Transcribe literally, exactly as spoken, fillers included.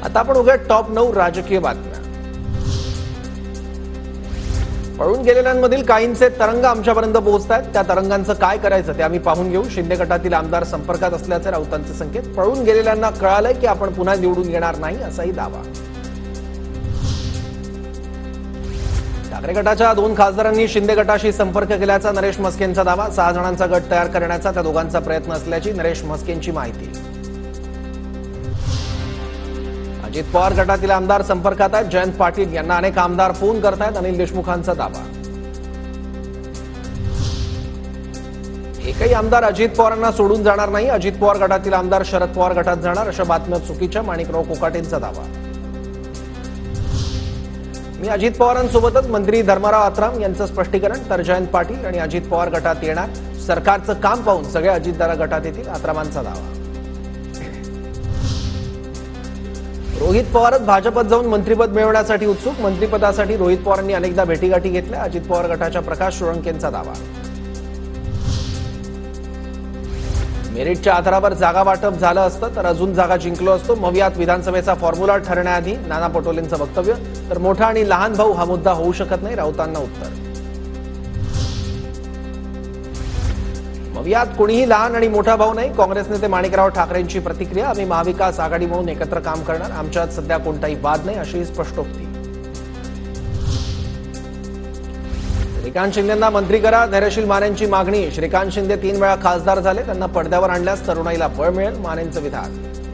आता आपण बघूया टॉप नऊ राजकीय बातम्या। पळून गेलेल्यांमधील काहींचे तरंग आमच्यापर्यंत पोहोचतात, त्या तरंगांचं काय करायचं ते आम्ही पाहून घेऊ। शिंदे गटातील आमदार संपर्कात असल्याचे राऊतांचे संकेत। पळून गेलेल्यांना कळालंय की आपण पुन्हा निवडून येणार नाही असाही दावा। ठाकरे गटाच्या दोन खासदारांनी शिंदे गटाशी संपर्क केल्याचा नरेश म्हस्केंचा दावा। सहा जणांचा गट तयार करण्याचा त्या दोघांचा प्रयत्न असल्याची नरेश म्हस्केंची माहिती। अजित पवार गटातील आमदार संपर्कात आहेत। जयंत पाटील यांना अनेक आमदार फोन करतायत, अनिल देशमुखांचा दावा। एकही आमदार अजित पवारांना सोडून जाणार नाही, अजित पवार गटातील आमदार शरद पवार गटात जाणार अशा बातम्या चुकीच्या, माणिकराव कोकाटेंचा दावा। मी अजित पवारांसोबतच मंत्री धर्मराव आत्राम यांचं स्पष्टीकरण, तर जयंत पाटील आणि अजित पवार गटात येणार, सरकारचं काम पाहून सगळे अजितदार गटात येतील, आत्रामांचा दावा। रोहित पवारच भाजपत जाऊन मंत्रिपद मिळवण्यासाठी उत्सुक, मंत्रिपदासाठी रोहित पवारांनी अनेकदा भेटीगाठी घेतल्या, अजित पवार गटाच्या प्रकाश सोळंकेंचा दावा। मेरिटच्या आधारावर जागा वाटप झालं असतं तर अजून जागा जिंकलो असतो, मवियात विधानसभेचा फॉर्म्युला ठरण्याआधी नाना पटोलेंचं वक्तव्य, तर मोठा आणि लहान भाऊ हा मुद्दा होऊ शकत नाही, राऊतांना उत्तर। मवियात कोणीही लहान आणि मोठा भाऊ नाही, काँग्रेस नेते माणिकराव ठाकरेंची प्रतिक्रिया, आम्ही महाविकास आघाडी म्हणून एकत्र काम करणार, आमच्यात सध्या कोणताही वाद नाही अशी स्पष्टोक्ती। श्रीकांत शिंदेंना मंत्री करा, धैर्यशील मानेंची मागणी, श्रीकांत शिंदे तीन वेळा खासदार झाले, त्यांना पडद्यावर आणल्यास तरुणाईला बळ मिळेल, मानेंचं विधान।